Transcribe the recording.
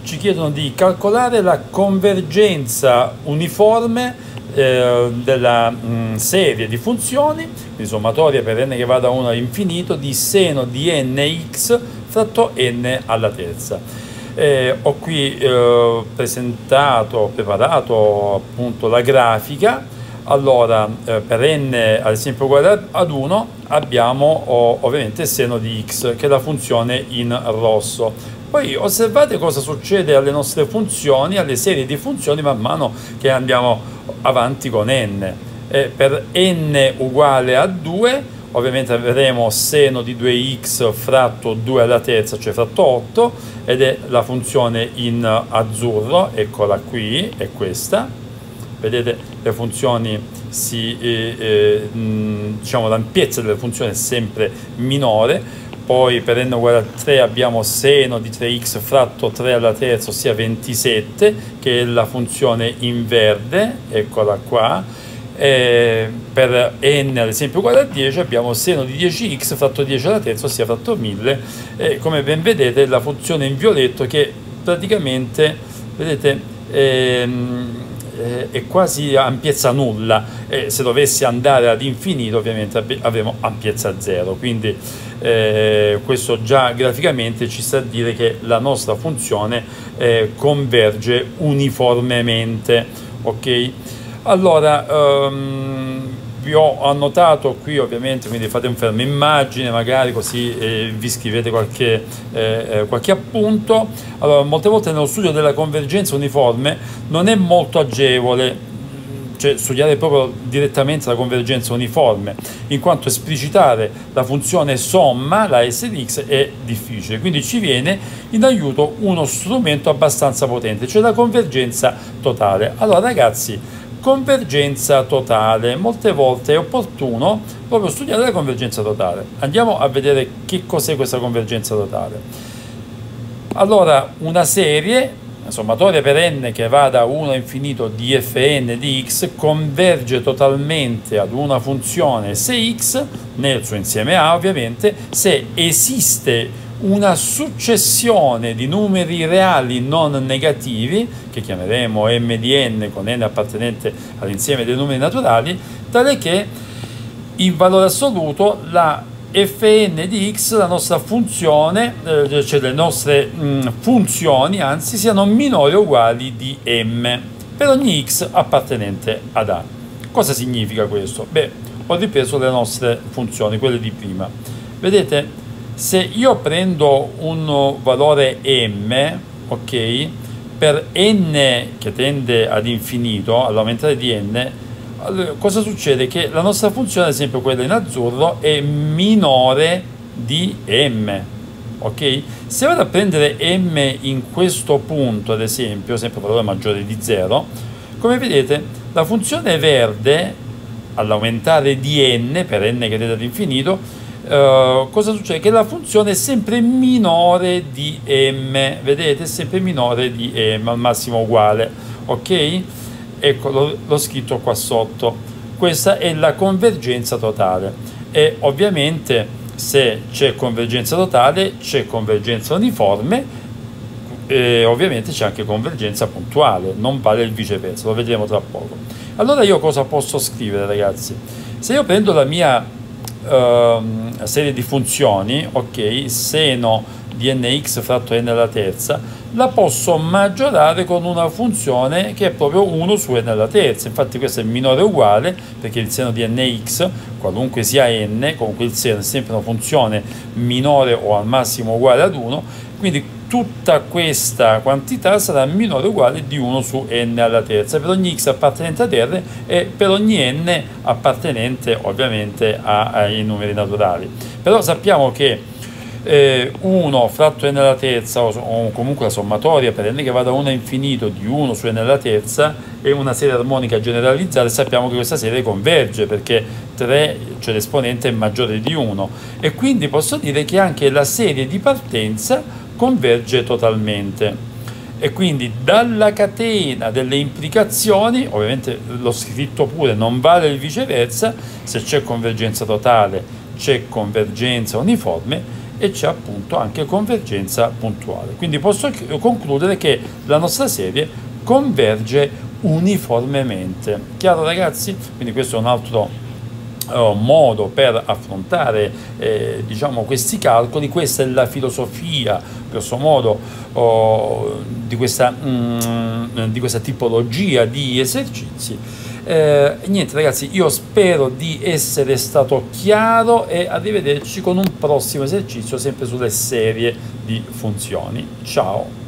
ci chiedono di calcolare la convergenza uniforme della serie di funzioni, quindi sommatoria per n che va da 1 all'infinito, di seno di nx fratto n alla terza. Ho qui preparato appunto la grafica. Allora, per n ad esempio uguale ad 1 abbiamo ovviamente il seno di x, che è la funzione in rosso. Poi osservate cosa succede alle nostre funzioni, alle serie di funzioni man mano che andiamo avanti con n. Per n uguale a 2 ovviamente avremo seno di 2x fratto 2 alla terza, cioè fratto 8, ed è la funzione in azzurro, eccola qui, è questa. Vedete, le funzioni diciamo l'ampiezza delle funzioni è sempre minore. Poi per n uguale a 3 abbiamo seno di 3x fratto 3 alla terza, ossia 27, che è la funzione in verde, eccola qua. Per n ad esempio uguale a 10 abbiamo seno di 10x fratto 10 alla terza, ossia fratto 1000. Come ben vedete la funzione in violetto, che praticamente, vedete, è quasi ampiezza nulla. Se dovessi andare ad infinito ovviamente avremo ampiezza 0, quindi questo già graficamente ci sta a dire che la nostra funzione converge uniformemente. Ok, allora vi ho annotato qui ovviamente, quindi fate un fermo immagine magari, così vi scrivete qualche appunto. Allora, molte volte nello studio della convergenza uniforme non è molto agevole, cioè studiare proprio direttamente la convergenza uniforme, in quanto esplicitare la funzione somma, la s di x, è difficile. Quindi ci viene in aiuto uno strumento abbastanza potente, cioè la convergenza totale. Allora ragazzi, convergenza totale, molte volte è opportuno proprio studiare la convergenza totale. Andiamo a vedere che cos'è questa convergenza totale. Allora, una serie sommatoria per n che va da 1 a infinito di fn di x converge totalmente ad una funzione Sx nel suo insieme A, ovviamente, se esiste una successione di numeri reali non negativi, che chiameremo m di n con n appartenente all'insieme dei numeri naturali, tale che in valore assoluto la fn di x, la nostra funzione, cioè le nostre funzioni, anzi, siano minori o uguali di m per ogni x appartenente ad A. Cosa significa questo? Beh, ho ripreso le nostre funzioni, quelle di prima. Vedete, se io prendo un valore m, ok, per n che tende ad infinito, all'aumentare di n, allora, cosa succede? Che la nostra funzione, ad esempio quella in azzurro, è minore di m, ok? Se vado a prendere m in questo punto, ad esempio, sempre valore maggiore di 0, come vedete la funzione verde, all'aumentare di n, per n che tende ad infinito, cosa succede? Che la funzione è sempre minore di m, vedete? È sempre minore di m, al massimo uguale, ok? Ecco, l'ho scritto qua sotto. Questa è la convergenza totale, e ovviamente se c'è convergenza totale c'è convergenza uniforme, e ovviamente c'è anche convergenza puntuale, non vale il viceversa, lo vedremo tra poco. Allora io cosa posso scrivere, ragazzi? Se io prendo la mia serie di funzioni, ok, seno di nx fratto n alla terza, la posso maggiorare con una funzione che è proprio 1 su n alla terza. Infatti questo è minore o uguale, perché il seno di nx, qualunque sia n, comunque il seno è sempre una funzione minore o al massimo uguale ad 1, quindi tutta questa quantità sarà minore o uguale di 1 su n alla terza per ogni x appartenente ad R e per ogni n appartenente ovviamente ai numeri naturali. Però sappiamo che 1 fratto n alla terza, o comunque la sommatoria per n che va da 1 a infinito di 1 su n alla terza, è una serie armonica generalizzata, e sappiamo che questa serie converge perché 3, cioè l'esponente, è maggiore di 1, e quindi posso dire che anche la serie di partenza converge totalmente. E quindi dalla catena delle implicazioni, ovviamente l'ho scritto pure, non vale il viceversa, se c'è convergenza totale c'è convergenza uniforme, e c'è appunto anche convergenza puntuale. Quindi posso concludere che la nostra serie converge uniformemente. Chiaro ragazzi? Quindi questo è un altro modo per affrontare diciamo questi calcoli. Questa è la filosofia grosso modo di questa tipologia di esercizi. Niente ragazzi, io spero di essere stato chiaro e arrivederci con un prossimo esercizio sempre sulle serie di funzioni. Ciao!